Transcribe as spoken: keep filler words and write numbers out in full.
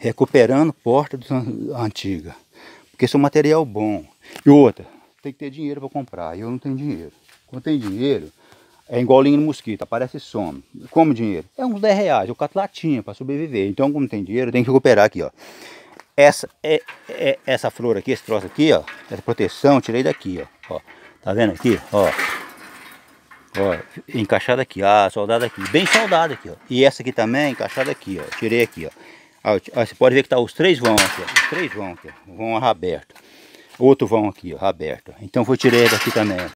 recuperando porta antiga. Porque isso é um material bom. E outra, tem que ter dinheiro para comprar. Eu não tenho dinheiro. Quando tem dinheiro, é igual linha no mosquito, aparece e some. Como dinheiro? É uns dez reais, eu cato latinha para sobreviver. Então, como tem dinheiro, tem que recuperar aqui, ó. Essa, é, é, essa flor aqui, esse troço aqui, ó, essa proteção, eu tirei daqui, ó. ó. Tá vendo aqui? Ó. Ó, encaixada aqui, ah, soldada aqui, bem soldada aqui, ó. E essa aqui também, encaixada aqui, ó. Tirei aqui, ó. Ó, você pode ver que tá os três vão aqui, ó. Os três vão aqui, ó. Vão aberto. Outro vão aqui, ó, aberto. Então eu tirei daqui também, ó.